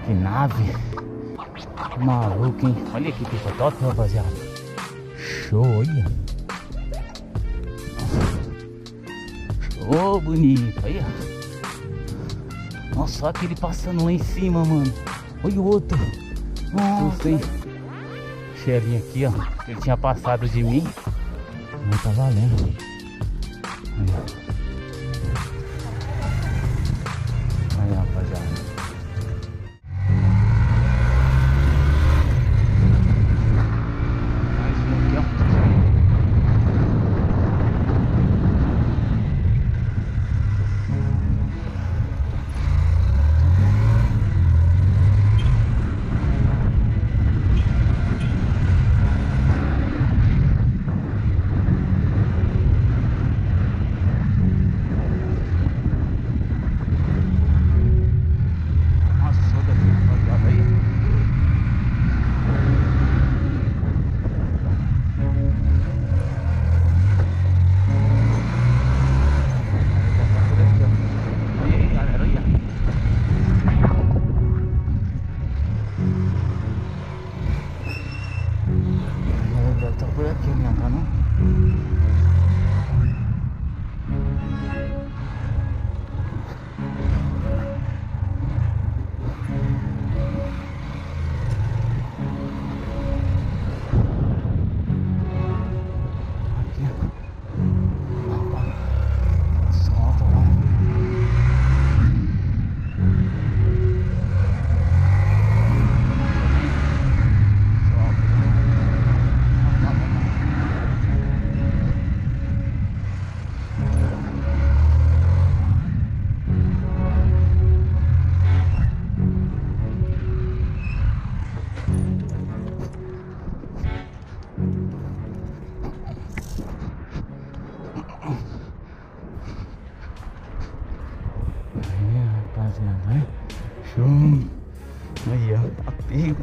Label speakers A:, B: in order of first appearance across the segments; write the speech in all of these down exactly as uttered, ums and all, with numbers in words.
A: Que nave. Maluco, hein? Olha que pipa top, rapaziada. Show, olha. Show, bonito. Olha. Nossa, olha aquele passando lá em cima, mano. Olha o outro. Nossa, hein? Cheirinho aqui, ó. Ele tinha passado de mim. Não tá valendo. Olha. Aí, rapaziada. Mais um aqui, ó. Show. Aí, ó, tá pego.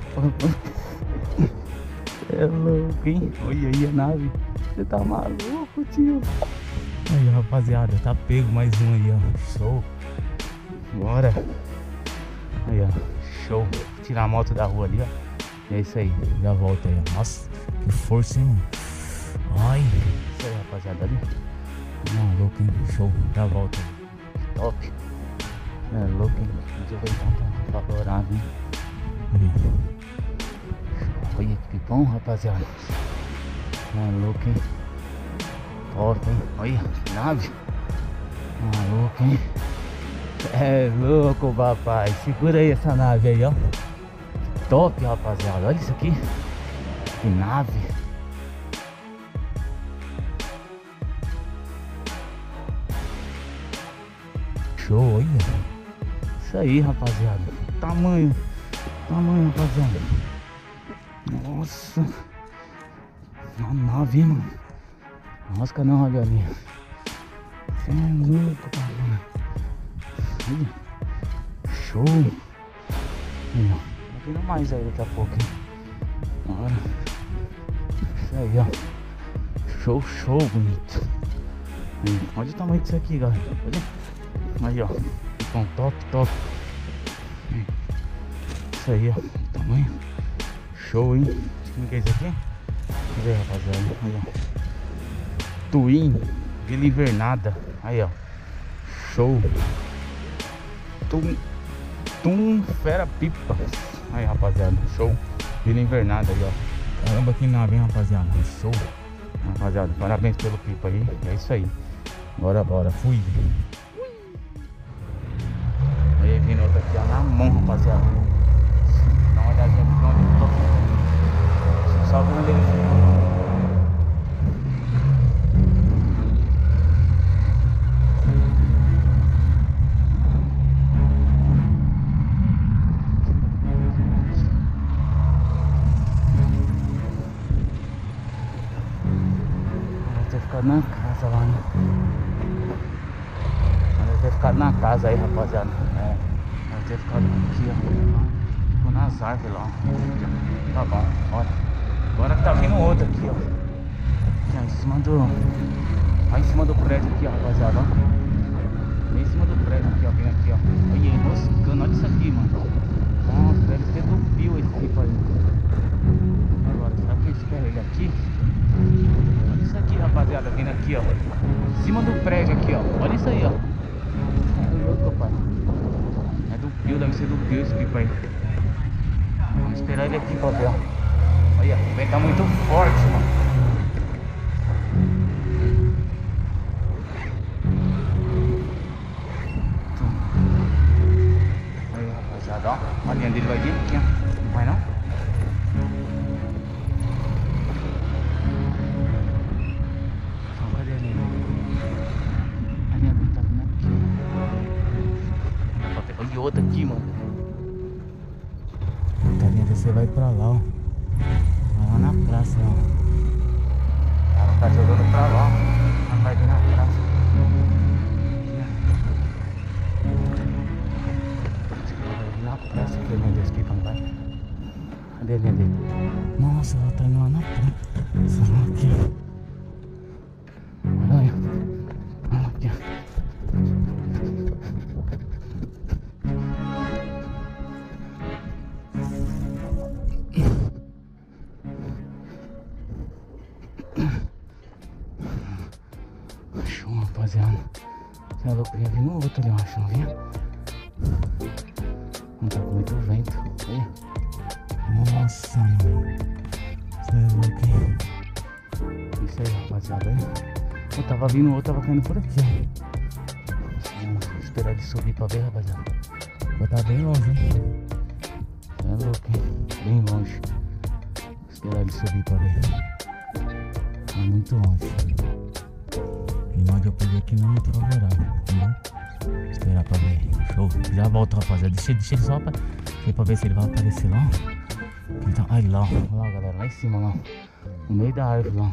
A: É louco, hein? Olha aí a nave. Você tá maluco, tio? Aí, rapaziada, tá pego mais um aí, ó. Show. Bora. Aí, ó. Show. Vou tirar a moto da rua ali, ó. É isso aí. Já volto aí, ó. Nossa, que força, hein, mano? Ai. Isso aí, rapaziada, ali. Maluco, hein? Show. Já volto aí. Top. É louco, hein? Deixa eu ver quanto tá favorável, hein? Olha que pipão, rapaziada. Maluco, hein? Top, hein? Olha, que nave. Maluco, hein? É louco, papai. Segura aí essa nave aí, ó. Top, rapaziada. Olha isso aqui. Que nave. Show, olha. Isso aí, rapaziada. Tamanho. Tamanho, rapaziada. Nossa. Uma nave, hein, mano. Nossa, não, olha ali. Você é louco, papai. Olha. Show. Olha. Tá vindo mais aí daqui a pouco, hein. Olha. Isso aí, ó. Show, show, bonito. Aí. Olha o tamanho disso aqui, galera. Olha. Aí, ó. Ficam top, top. Isso aí, ó. Tamanho. Show, hein? O que é isso aqui? Deixa eu ver, rapaziada. Aí, ó. Twin Vila Invernada. Aí, ó. Show. Tum, tum Fera Pipa. Aí, rapaziada. Show. Vila Invernada aí, ó. Caramba, que nave, hein, rapaziada. Show. Rapaziada, parabéns pelo pipa aí. É isso aí. Bora, bora. Fui. Aí, vindo outra aqui, ó. Na mão, rapaziada. Dá uma olhadinha aqui pra onde eu tô. Só quando ele fica. Na casa lá, né? Deve ter ficado na casa aí, rapaziada. É, deve ter ficado aqui, ó. Ficou nas árvores lá. Tá bom, bora. Agora tá vindo outro aqui, ó. Aqui, ó, em cima do. Lá em cima do prédio aqui, ó, rapaziada, ó. Bem em cima do prédio aqui, ó. Vem aqui, ó. Olha aí, moscando. Olha isso aqui, mano. Nossa. Pio, deve ser do Pio esse pipa aí. Vamos esperar ele aqui pra ver, ó. Olha, o vento tá muito forte, mano. Aí, rapaziada, ó. A linha dele vai vir aqui, ó. Não vai não? Então, cadê a linha? A linha dele tá vindo aqui. Olha outra aqui, mano. A linha desse vai pra lá, ó. Lá na praça, ó. Ela tá jogando pra lá, ó. Ela vai vir na praça. Acho que ela vai vir na praça aqui, a linha desse pipa, não vai? Cadê a linha dele? Nossa, ela tá indo lá na praça. Olha aqui, ó. Olha, olha aqui, ó. Show, rapaziada. Você é louco, vinha vindo outro ali, eu acho, não vinha? Não tá com muito vento. Olha. Nossa, mano. Você é louco, hein? Isso aí, rapaziada. Aí. Eu tava vindo outro, tava caindo por aqui, ó. Vamos esperar ele subir pra ver, rapaziada. Vai tá bem longe, hein? Você é louco, hein? Bem longe. Vou esperar ele subir pra ver. Tá muito longe. E onde eu peguei aqui não é muito favorável, entendeu? Vou esperar pra ver. Show. Já volto, rapaziada. Deixa, deixa ele só pra, pra ver se ele vai aparecer lá. Então, aí lá, ó. Olha lá, galera. Lá em cima, lá. No meio da árvore, lá.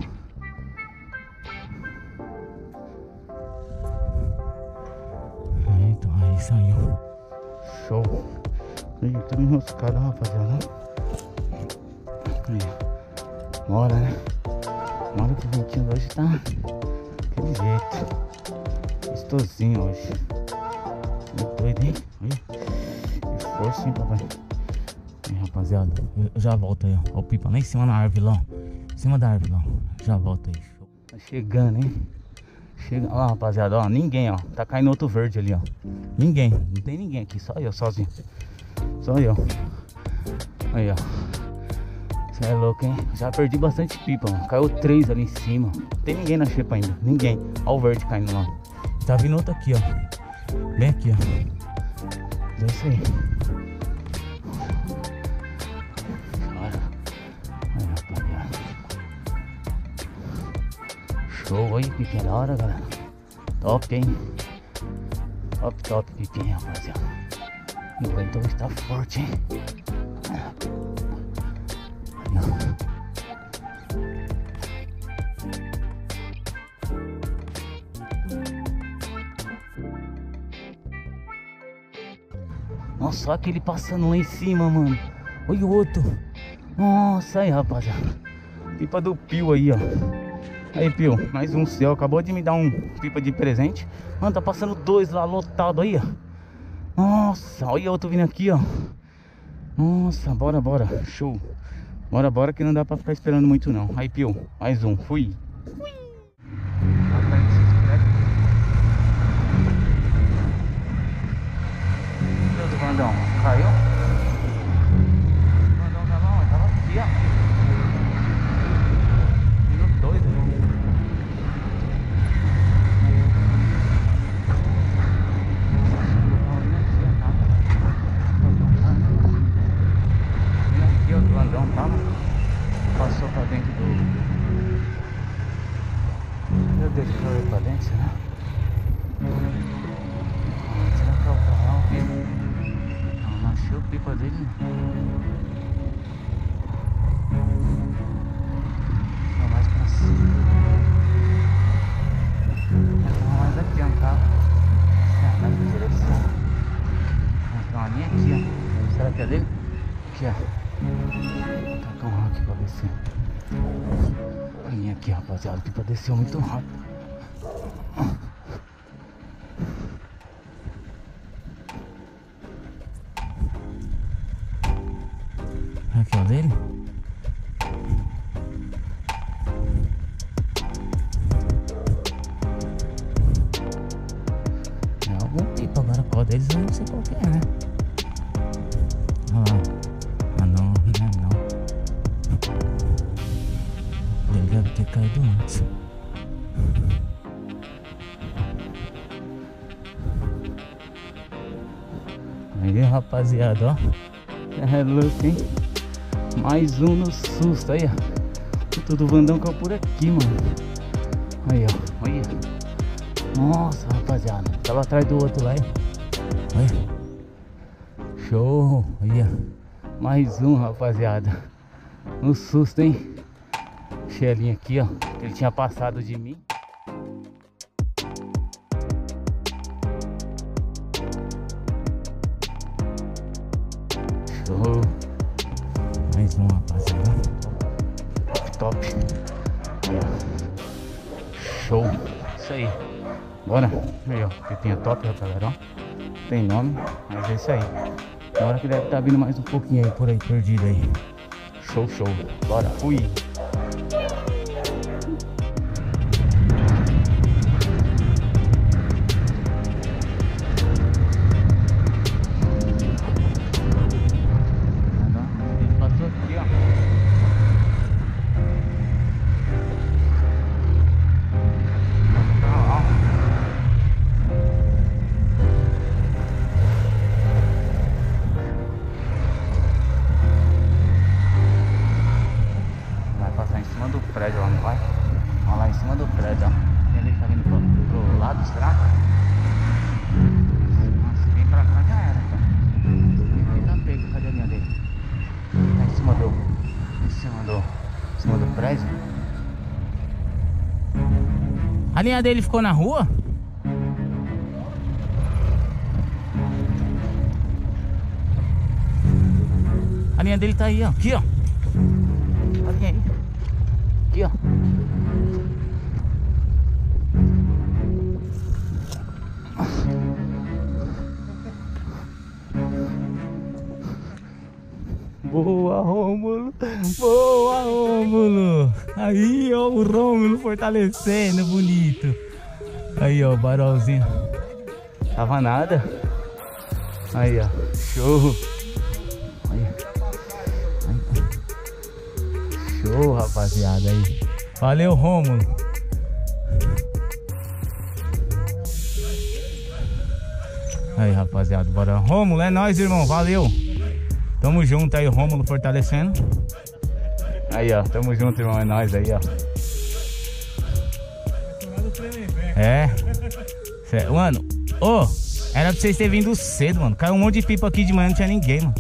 A: É, então, aí saiu. Show. Aí, tudo enroscado, rapaziada. Aí. Bora, né? Bora que o ventinho hoje tá daquele jeito. Gostosinho hoje. Muito doido, hein? Aí. Que força, hein, papai? Aí, rapaziada, eu já volto aí, ó. Ó o pipa lá em cima na árvore lá, ó. Em cima da árvore lá, ó. Já volto aí. Show. Tá chegando, hein? Chega. Olha lá, rapaziada, ó. Ninguém, ó. Tá caindo outro verde ali, ó. Ninguém. Não tem ninguém aqui. Só eu, sozinho. Só eu. Aí, ó. Você é louco, hein? Já perdi bastante pipa, mano. Caiu três ali em cima. Não tem ninguém na xepa ainda. Ninguém. Olha o verde caindo lá. Tá vindo outro aqui, ó. Bem aqui, ó. É isso aí. Olha. Aí, rapaziada. Show aí, pipa da hora, galera. Top, hein? Top, top, pipa, rapaziada. O vento hoje tá forte, hein? Nossa, olha aquele passando lá em cima, mano. Olha o outro. Nossa, aí, rapaziada. Pipa do Pio aí, ó. Aí, Pio, mais um seu. Acabou de me dar um pipa de presente. Mano, tá passando dois lá, lotado aí, ó. Nossa, olha outro vindo aqui, ó. Nossa, bora, bora. Show. Bora, bora, que não dá pra ficar esperando muito, não. Aí, Pio, mais um. Fui. Fui. Meu do Vandão, caiu? O Vandão tava onde? Tava aqui, ó. Menino doido, viu? Aqui, ó, o Vandão tava. Passou pra dentro do... Meu Deus, que foi pra dentro, será? Será que é o carro? Não, não achei o pipa dele. Não, mais pra cima. Não, mais aqui, ó, tá? É, mais na direção. Tem uma linha aqui, ó. Será que é dele? Aqui, ó. Vou tacar um rack pra descer. A linha aqui, rapaziada. O pipa desceu muito rápido. Aqui, ó, dele. É algum pipa, agora qual deles eu não sei qual que é, né? caiu do antes. Aí, rapaziada, ó. É louco, hein? Mais um no susto aí, ó. Tudo Vandão caiu por aqui, mano. Aí, ó. Olha. Nossa, rapaziada. Tava atrás do outro lá, hein? Olha. Show. Olha. Mais um, rapaziada. No susto, hein? Chelinho aqui, ó. Ele tinha passado de mim. Show. Mais um, rapaziada. Top, top. Aí, ó. Show. Isso aí. Bora. Aí, ó. Pepinha top, galera, ó. Tem nome, mas é isso aí. Na hora que deve estar vindo mais um pouquinho aí, por aí, perdido aí. Show, show. Bora, fui. Ele passou aqui, ó. Prédio lá, não vai? Olha lá em cima do prédio, ó. Ele tá vindo pro, pro lado, será? Nossa, se vem pra cá já era, cara. Ele tá pego, cadê a linha dele? Tá em cima do. Em cima do. Em cima do prédio. A linha dele ficou na rua? A linha dele tá aí, ó. Aqui, ó. A linha aí. Aqui, ó. Boa, Rômulo. Boa, Rômulo. Aí, ó, o Rômulo fortalecendo, bonito. Aí, ó, o barolzinho. Tava nada. Aí, ó. Show. Aí. Show, rapaziada, aí. Valeu, Rômulo. Aí, rapaziada, bora. Rômulo, é nóis, irmão, valeu. Tamo junto aí, Rômulo fortalecendo. Aí, ó, tamo junto, irmão, é nóis aí, ó. É. Mano, ô, oh, era pra vocês terem vindo cedo, mano. Caiu um monte de pipa aqui de manhã, não tinha ninguém, mano.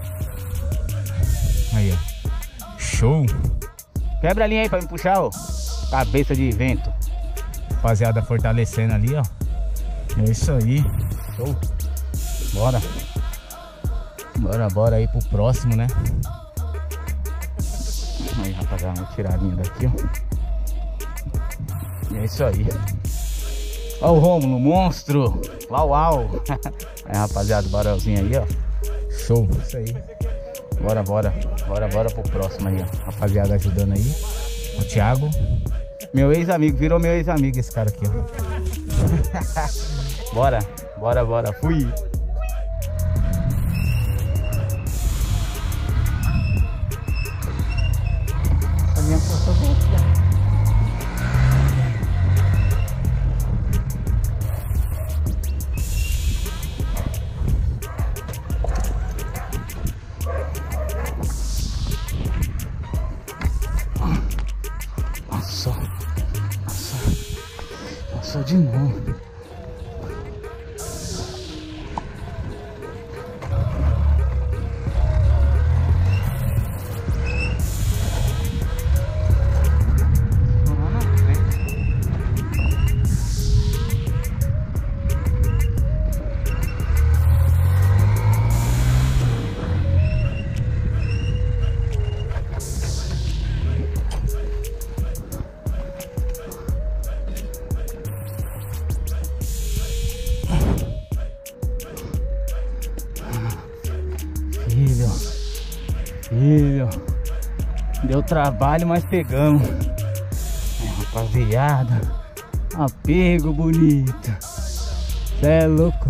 A: Aí, ó. Show. Quebra a linha aí pra me puxar, ó. Cabeça de vento. Rapaziada fortalecendo ali, ó. É isso aí. Show. Bora. Bora, bora aí pro próximo, né? Aí, rapaziada, vou tirar a linha daqui, ó. É isso aí. Ó o Rômulo, monstro. Uau, uau. Aí, rapaziada, o barulzinho aí, ó. Show. Isso aí. Bora, bora. Bora, bora pro próximo aí, ó. Rapaziada ajudando aí. O Thiago. Meu ex-amigo. Virou meu ex-amigo esse cara aqui, ó. Bora. Bora, bora. Fui. A minha força voltou. Passou. Passou. Passou de novo. Filho, filho, deu trabalho, mas pegamos. É, rapaziada, apego bonito. Cê é louco.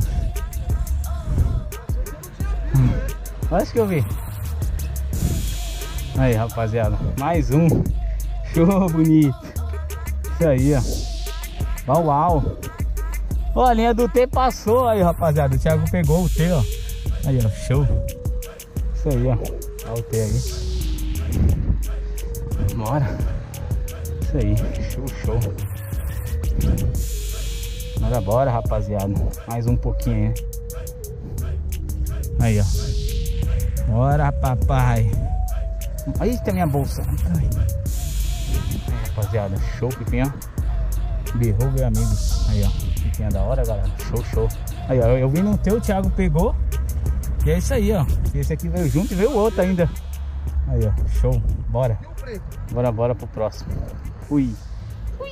A: Acho que eu vi. Aí, rapaziada, mais um. Show, bonito. Isso aí, ó. Uau, uau. Ó, a linha do T passou aí, rapaziada. O Thiago pegou o T, ó. Aí, ó, show. Isso aí, ó. Olha o T aí. Bora. Isso aí, show, show. Bora, bora, rapaziada. Mais um pouquinho aí. Aí, ó. Bora, papai. Aí tem a minha bolsa. Ai. Aí, rapaziada, show, pipinha. Berrou, meu amigo. Aí, ó. Pipinha da hora, galera. Show, show. Aí, ó. Eu vim no teu, o Thiago pegou. E é isso aí, ó. Esse aqui veio junto e veio o outro ainda. Aí, ó. Show. Bora. Bora, bora pro próximo. Fui. Fui.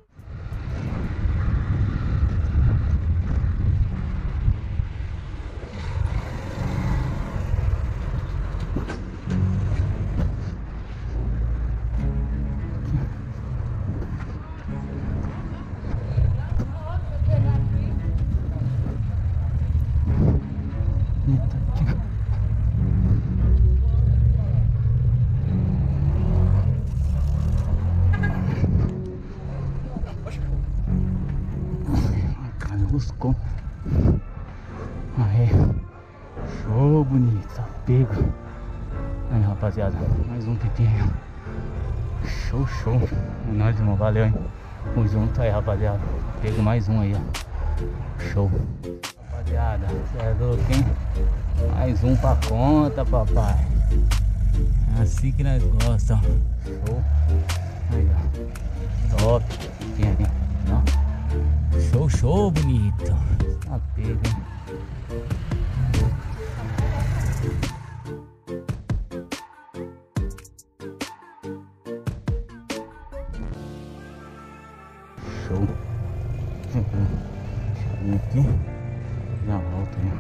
A: Buscou. Aí, show, bonito, tá pego. Aí, rapaziada, mais um pipinho. Show, show. É nóis, irmão, valeu, hein. Tamo junto aí, rapaziada. Pego mais um aí, ó. Show. Rapaziada, cê é louco, hein. Mais um pra conta, papai. É assim que nós gostamos. Show. Aí, ó. Top. Pipinho aí, ó. Show, show, bonito. Tá pego, hein? Show. Vem aqui. Já volta aí.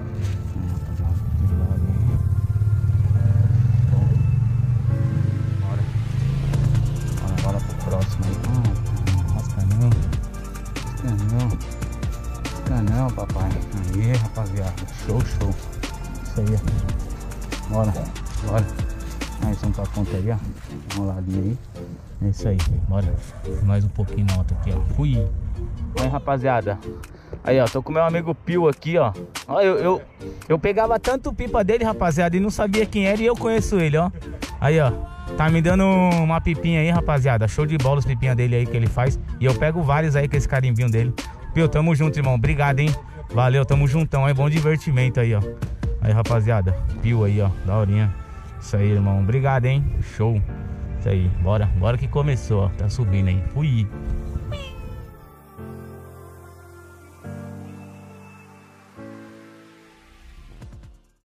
A: Bora. Bora, bora pro próximo aí. Ah, nossa, não. Não, não, papai. Aí, rapaziada. Show, show. Isso aí, ó. Bora, bora. Mais um pra conta aí, ó. Vamos lá ali aí. É isso aí, bora. Mais um pouquinho na outra aqui, ó. Fui. Aí, rapaziada. Aí, ó. Tô com meu amigo Pio aqui, ó. Ó, eu, eu, eu pegava tanto pipa dele, rapaziada, e não sabia quem era, e eu conheço ele, ó. Aí, ó. Tá me dando uma pipinha aí, rapaziada. Show de bola os pipinha dele aí que ele faz. E eu pego vários aí com esse carimbinho dele. Pio, tamo junto, irmão. Obrigado, hein. Valeu, tamo juntão. É bom divertimento aí, ó. Aí, rapaziada. Pio aí, ó. Daorinha. Isso aí, irmão. Obrigado, hein. Show. Isso aí. Bora. Bora que começou, ó. Tá subindo aí. Fui.